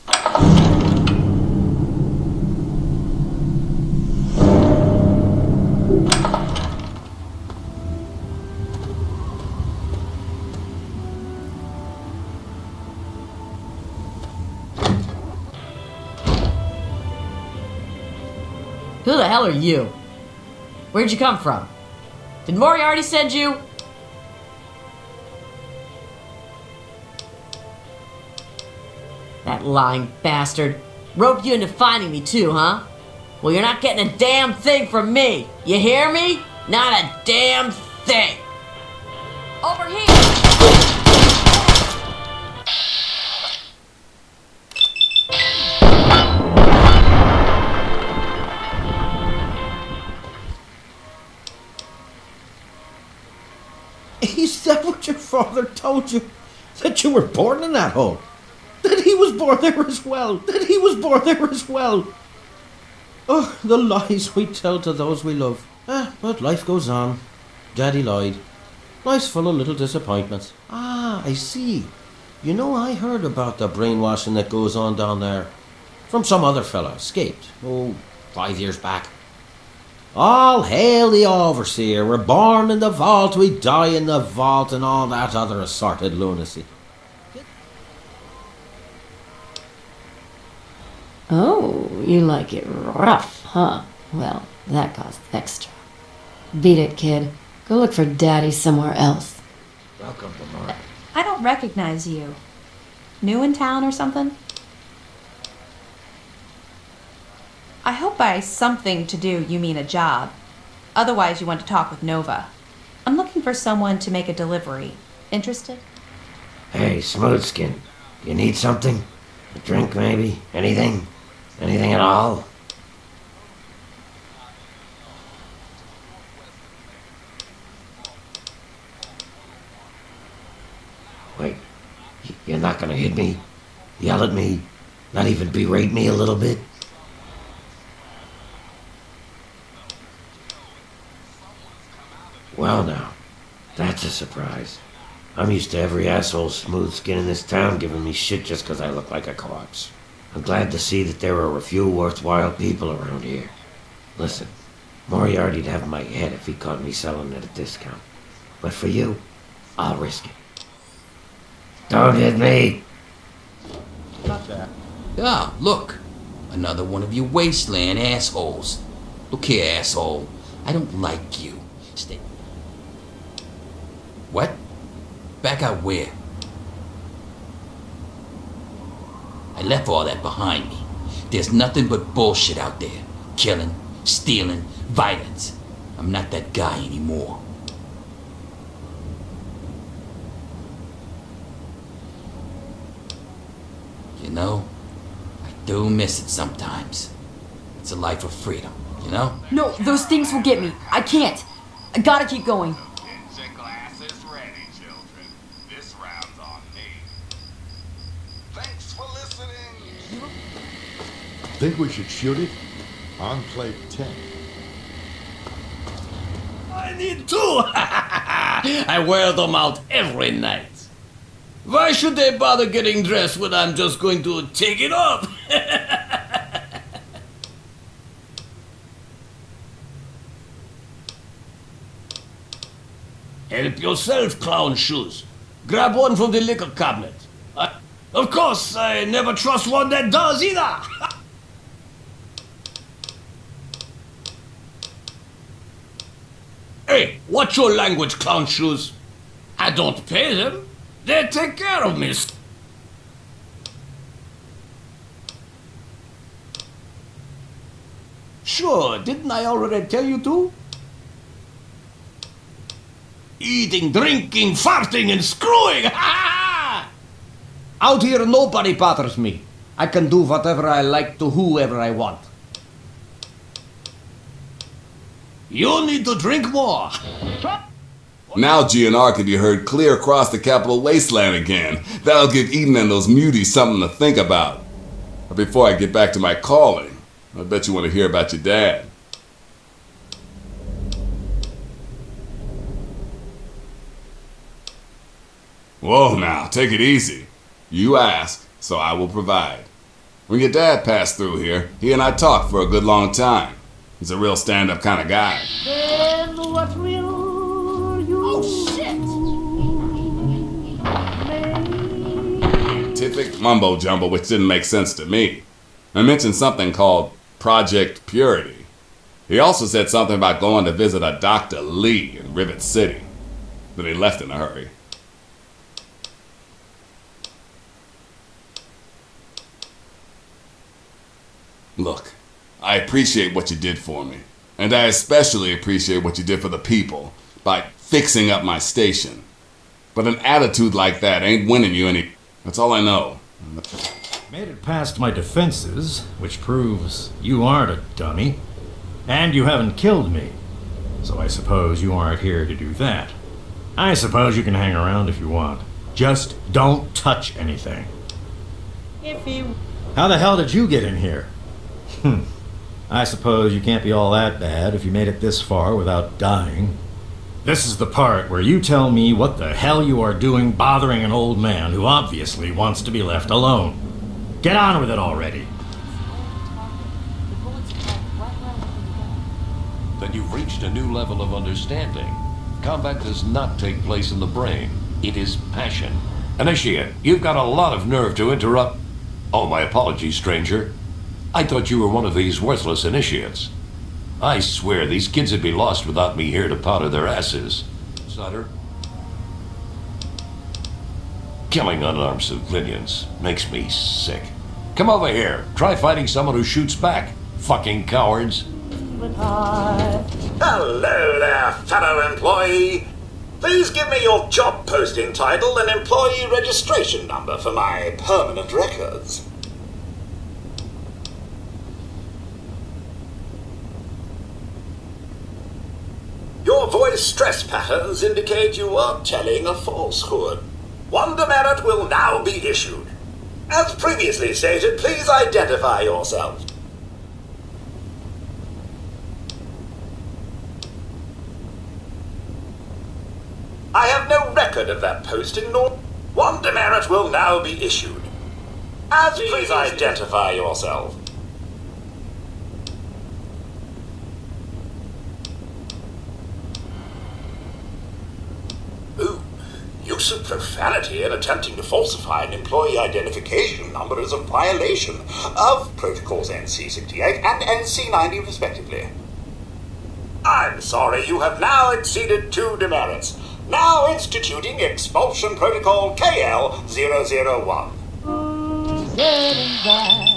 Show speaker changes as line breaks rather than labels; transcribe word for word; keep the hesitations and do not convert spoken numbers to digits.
Who the hell are you? Where'd you come from? Did Moriarty send you? That lying bastard. Roped you into finding me too, huh? Well, you're not getting a damn thing from me. You hear me? Not a damn thing. Over here!
Is that what your father told you? That you were born in that hole? That he was born there as well? That he was born there as well? Oh, the lies we tell to those we love. Ah, but life goes on. Daddy lied. Life's full of little disappointments. Ah, I see. You know, I heard about the brainwashing that goes on down there. From some other fella, escaped. Oh, five years back. All hail the overseer. We're born in the vault, we die in the vault, and all that other assorted lunacy.
Oh, you like it rough, huh? Well, that costs extra. Beat it, kid. Go look for Daddy somewhere else.
Welcome, Lamar.
I don't recognize you. New in town or something? I hope by something to do you mean a job. Otherwise you want to talk with Nova. I'm looking for someone to make a delivery. Interested?
Hey, Smoothskin. You need something? A drink, maybe? Anything? Anything at all? Wait, you're not gonna hit me? Yell at me? Not even berate me a little bit? Well now, that's a surprise. I'm used to every asshole smooth skin in this town giving me shit just 'cause I look like a corpse. I'm glad to see that there are a few worthwhile people around here. Listen, Moriarty'd have my head if he caught me selling at a discount. But for you, I'll risk it. Don't hit me!
Not that.
Ah, look. Another one of you wasteland assholes. Look here, asshole. I don't like you. Stay. What? Back out where? I left all that behind me. There's nothing but bullshit out there. Killing, stealing, violence. I'm not that guy anymore. You know, I do miss it sometimes. It's a life of freedom, you know?
No, those things will get me. I can't. I gotta keep going.
Get your glasses ready, children. This round's on me. Thanks for listening.
Think we should shoot it? Enclave ten.
I need two! I wear them out every night. Why should they bother getting dressed when I'm just going to take it off? Help yourself, clown shoes. Grab one from the liquor cabinet. Uh, of course, I never trust one that does either. Hey, watch your language, clown shoes. I don't pay them. They take care of me. Sure, didn't I already tell you to? Eating, drinking, farting, and screwing! Out here, nobody bothers me. I can do whatever I like to whoever I want. You need to drink more.
Now G N R can be heard clear across the capital wasteland again. That'll give Eden and those muties something to think about. But before I get back to my calling, I bet you want to hear about your dad. Whoa now, take it easy. You ask, so I will provide. When your dad passed through here, he and I talked for a good long time. He's a real stand-up kind of guy.
Then what will you
Oh, shit!
Scientific mumbo-jumbo which didn't make sense to me. I mentioned something called Project Purity. He also said something about going to visit a Doctor Lee in Rivet City. Then he left in a hurry. Look, I appreciate what you did for me. And I especially appreciate what you did for the people by fixing up my station. But an attitude like that ain't winning you any... That's all I know.
Made it past my defenses, which proves you aren't a dummy. And you haven't killed me. So I suppose you aren't here to do that. I suppose you can hang around if you want. Just don't touch anything.
If you...
How the hell did you get in here? Hmm. I suppose you can't be all that bad if you made it this far without dying. This is the part where you tell me what the hell you are doing bothering an old man who obviously wants to be left alone. Get on with it already.
Then you've reached a new level of understanding. Combat does not take place in the brain. It is passion. Initiate, you've got a lot of nerve to interrupt... Oh, my apologies, stranger. I thought you were one of these worthless initiates. I swear these kids would be lost without me here to powder their asses. Sutter. Killing unarmed civilians makes me sick. Come over here. Try fighting someone who shoots back. Fucking cowards.
Hello there, fellow employee. Please give me your job posting title and employee registration number for my permanent records. Your voice stress patterns indicate you are telling a falsehood. One demerit will now be issued. As previously stated, please identify yourself. I have no record of that posting, nor one demerit will now be issued. As please identify yourself. Ooh, use of profanity in attempting to falsify an employee identification number is a violation of Protocols N C sixty-eight and N C ninety respectively. I'm sorry, you have now exceeded two demerits. Now instituting Expulsion Protocol K L zero zero one.